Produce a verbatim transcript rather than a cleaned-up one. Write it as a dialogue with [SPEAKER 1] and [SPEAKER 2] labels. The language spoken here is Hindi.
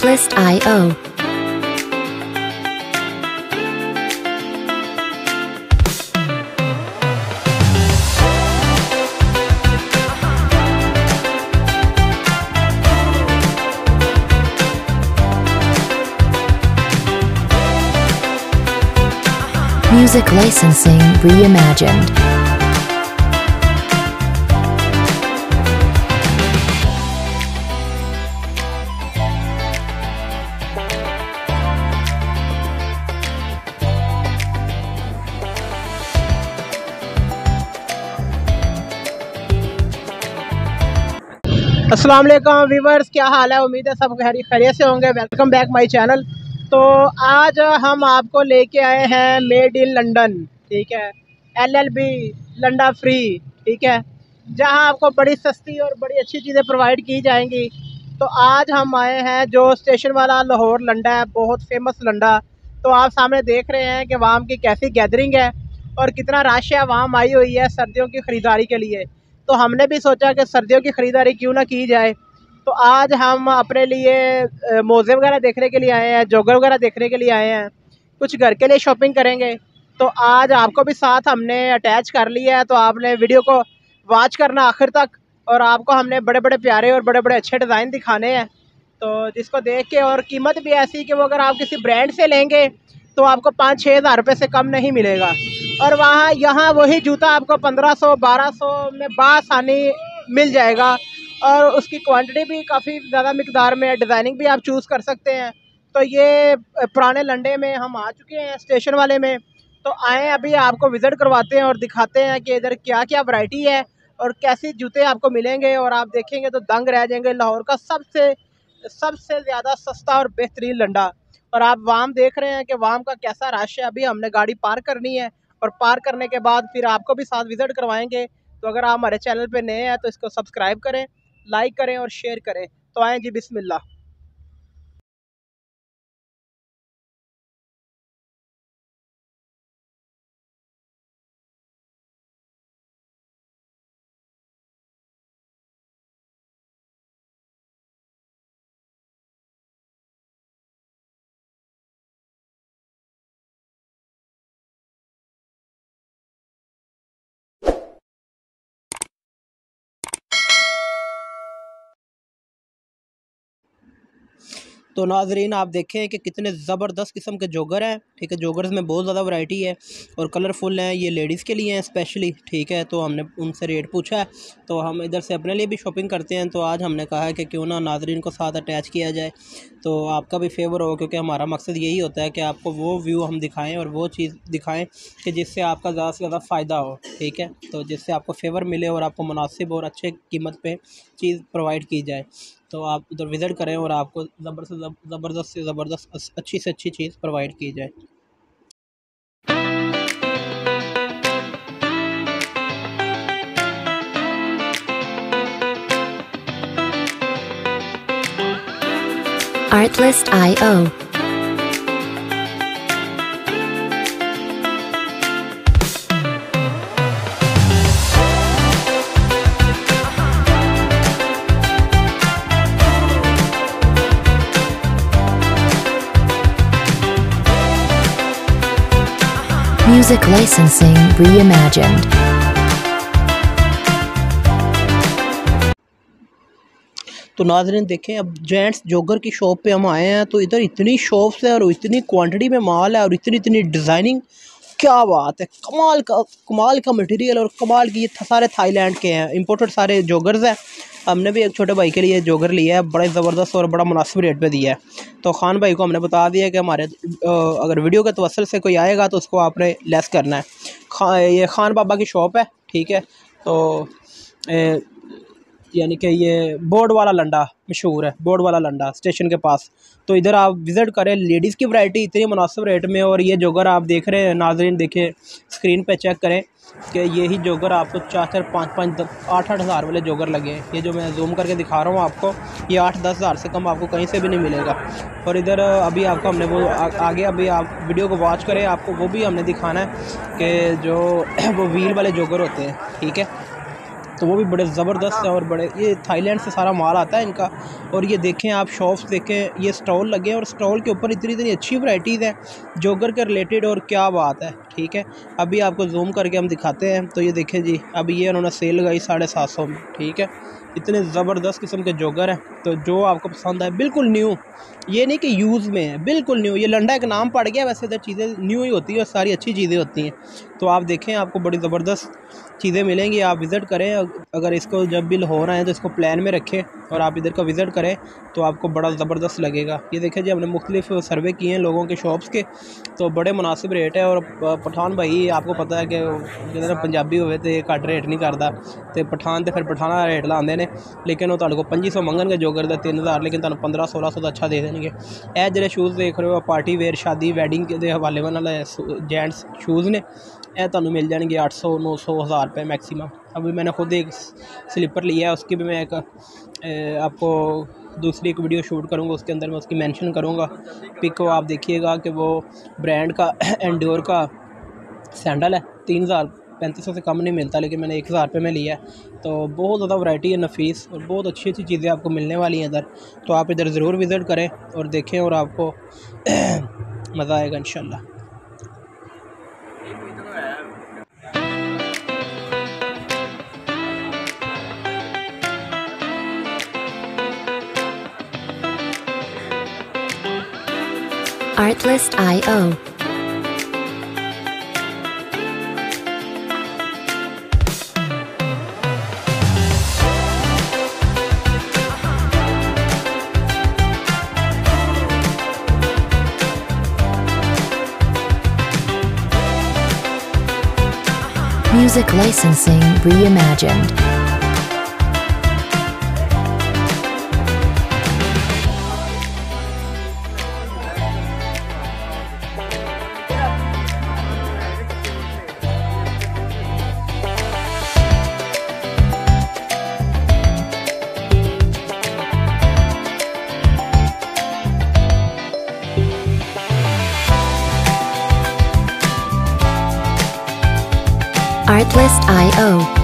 [SPEAKER 1] Artlist dot i o. Music licensing reimagined.
[SPEAKER 2] अस्सलाम वालेकुम व्यूवर्स, क्या हाल है। उम्मीद है सब खैरियत से होंगे। Welcome back my channel. तो आज हम आपको लेके आए हैं मेड इन लंदन, ठीक है, एल एल बी लंडा फ्री, ठीक है, जहां आपको बड़ी सस्ती और बड़ी अच्छी चीज़ें प्रोवाइड की जाएंगी। तो आज हम आए हैं जो स्टेशन वाला लाहौर लंडा है, बहुत फेमस लंडा। तो आप सामने देख रहे हैं कि वहाँ की कैसी गैदरिंग है और कितना रश है वहाँ आई हुई है सर्दियों की ख़रीदारी के लिए। तो हमने भी सोचा कि सर्दियों की ख़रीदारी क्यों ना की जाए। तो आज हम अपने लिए मोज़े वगैरह देखने के लिए आए हैं, जोगर वगैरह देखने के लिए आए हैं, कुछ घर के लिए शॉपिंग करेंगे। तो आज आपको भी साथ हमने अटैच कर लिया है, तो आपने वीडियो को वॉच करना आखिर तक। और आपको हमने बड़े बड़े प्यारे और बड़े बड़े अच्छे डिज़ाइन दिखाने हैं, तो जिसको देख के, और कीमत भी ऐसी कि वो अगर आप किसी ब्रांड से लेंगे तो आपको पाँच छः हज़ार रुपये से कम नहीं मिलेगा। और वहाँ यहाँ वही जूता आपको पंद्रह सौ बारह सौ में बासानी मिल जाएगा, और उसकी क्वांटिटी भी काफ़ी ज़्यादा मिकदार में है। डिज़ाइनिंग भी आप चूज़ कर सकते हैं। तो ये पुराने लंडे में हम आ चुके हैं, स्टेशन वाले में। तो आए अभी आपको विज़िट करवाते हैं और दिखाते हैं कि इधर क्या क्या वैरायटी है और कैसे जूते आपको मिलेंगे। और आप देखेंगे तो दंग रह जाएंगे। लाहौर का सबसे सबसे ज़्यादा सस्ता और बेहतरीन लंडा। और आप वाम देख रहे हैं कि वाम का कैसा रश है। अभी हमने गाड़ी पार्क करनी है और पार्क करने के बाद फिर आपको भी साथ विज़िट करवाएंगे। तो अगर आप हमारे चैनल पे नए हैं तो इसको सब्सक्राइब करें, लाइक करें और शेयर करें। तो आएँ जी, बिस्मिल्लाह। तो नाजरीन, आप देखें कि कितने ज़बरदस्त किस्म के जोगर हैं, ठीक है। जोगर्स में बहुत ज़्यादा वैरायटी है और कलरफुल हैं। ये लेडीज़ के लिए हैं स्पेशली, ठीक है। तो हमने उनसे रेट पूछा है, तो हम इधर से अपने लिए भी शॉपिंग करते हैं। तो आज हमने कहा है कि क्यों ना नाजरीन को साथ अटैच किया जाए, तो आपका भी फेवर हो, क्योंकि हमारा मकसद यही होता है कि आपको वो व्यू हम दिखाएँ और वो चीज़ दिखाएँ कि जिससे आपका ज़्यादा से ज़्यादा फ़ायदा हो, ठीक है। तो जिससे आपको फेवर मिले और आपको मुनासिब और अच्छे कीमत पे चीज़ प्रोवाइड की जाए। तो आप उधर विज़िट करें और आपको ज़बर से ज़बरदस्त से ज़बरदस्त अच्छी से अच्छी चीज़ प्रोवाइड की जाए।
[SPEAKER 1] Artlist dot i o. Music licensing reimagined.
[SPEAKER 2] तो नाज़रीन देखें, अब जेंट्स जोगर की शॉप पे हम आए हैं। तो इधर इतनी शॉप्स है और इतनी क्वांटिटी में माल है और इतनी इतनी डिज़ाइनिंग, क्या बात है। कमाल का कमाल का मटेरियल और कमाल की, ये सारे थाईलैंड के हैं, इंपोर्टेड सारे जोगर्स हैं। हमने भी एक छोटे भाई के लिए जोगर लिया है, बड़े ज़बरदस्त और बड़ा मुनासिब रेट पे दिया है। तो खान भाई को हमने बता दिया कि हमारे अगर वीडियो के तवस्सुल से कोई आएगा तो उसको आपने लेस करना है। खा ये खान बाबा की शॉप है, ठीक है। तो ए, यानी कि ये बोर्ड वाला लंडा मशहूर है, बोर्ड वाला लंडा स्टेशन के पास। तो इधर आप विज़िट करें, लेडीज़ की वैरायटी इतनी मुनासिब रेट में। और ये जोगर आप देख रहे हैं नाज़रीन, देखिए स्क्रीन पे चेक करें कि यही जोगर आपको चार चार पाँच पाँच आठ आठ हज़ार वाले जोगर लगे हैं। ये जो मैं जूम करके दिखा रहा हूँ आपको, ये आठ दस हज़ार से कम आपको कहीं से भी नहीं मिलेगा। और इधर अभी आपको हमने वो आ, आगे अभी आप वीडियो को वॉच करें, आपको वो भी हमने दिखाना है कि जो वो व्हील वाले जोगर होते हैं, ठीक है। तो वो भी बड़े ज़बरदस्त है और बड़े, ये थाईलैंड से सारा माल आता है इनका। और ये देखें आप शॉप्स देखें, ये स्टॉल लगे हैं और स्टॉल के ऊपर इतनी इतनी अच्छी वैराइटीज़ हैं जोगर के रिलेटेड, और क्या बात है। ठीक है, अभी आपको जूम करके हम दिखाते हैं। तो ये देखें जी, अभी ये उन्होंने सेल लगाई साढ़े सात सौ में। ठीक है, इतने ज़बरदस्त किस्म के जोगर हैं। तो जो आपको पसंद आए, बिल्कुल न्यू, ये नहीं कि यूज़ में है, बिल्कुल न्यू। ये लंडा एक नाम पड़ गया, वैसे तो चीज़ें न्यू ही होती है और सारी अच्छी चीज़ें होती हैं। तो आप देखें, आपको बड़ी ज़बरदस्त चीज़ें मिलेंगी, आप विज़िट करें। अगर इसको जब भी लाहौर आएँ तो इसको प्लान में रखें और आप इधर का विज़िट करें तो आपको बड़ा ज़बरदस्त लगेगा। ये देखें जी, हमने मुख्तलिफ सर्वे किए हैं लोगों के शॉप्स के, तो बड़े मुनासिब रेट है। और पठान भाई आपको पता है कि जिन्हें पंजाबी हुए तो घट रेट नहीं करता, तो पठान तो फिर पठाना रेट लाते हैं, लेकिन वो तुहाडे को पच्ची सौ मंगणगे जोगर का तीन हज़ार, लेकिन तुहानू पंद्रह सोलह सौ का अच्छा दे देंगे। यह जो शूज़ देख रहे हो पार्टी वेयर, शादी वैडिंग के हवाले वाले जेंट्स शूज़ ने, यह तुहानू मिल जाएंगे आठ सौ नौ सौ हज़ार रुपये मैक्सिमम। अभी मैंने खुद एक स्लीपर लिया है, उसकी भी मैं एक आपको दूसरी एक वीडियो शूट करूँगा, उसके अंदर मैं उसकी मेंशन करूँगा पिक को, आप देखिएगा कि वो ब्रांड का एंड्योर का सैंडल है, तीन हज़ार पैंतीस सौ से कम नहीं मिलता, लेकिन मैंने एक हज़ार रुपये में लिया है। तो बहुत ज़्यादा वैरायटी है, नफीस, और बहुत अच्छी अच्छी चीज़ें आपको मिलने वाली हैं इधर। तो आप इधर ज़रूर विज़िट करें और देखें, और आपको मज़ा आएगा इंशाल्लाह।
[SPEAKER 1] Artlist I O. Music licensing reimagined. Artlist I O.